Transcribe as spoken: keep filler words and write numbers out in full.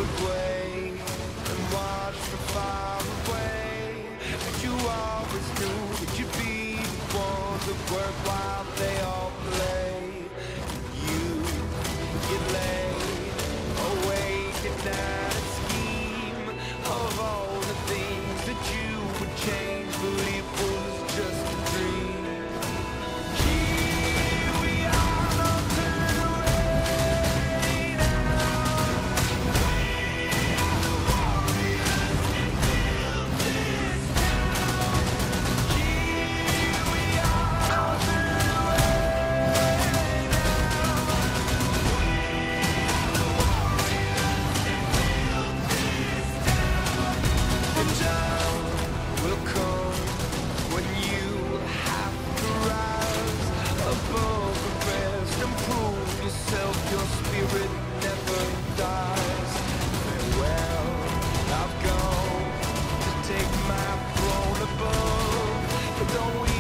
would wait and watch from far away. But you always knew that you'd be the one that work while they all play. You get laid, awake at night and scheme of all the things that you would change, but it was just a dream. Here we are, no turn away now. We are the warriors and build this town. Here we are, no turn away now. We are the warriors and build this town. The time will come when you have to rise above the rest and prove yourself. Your spirit never dies. Farewell, I've gone to take my throne above, but don't we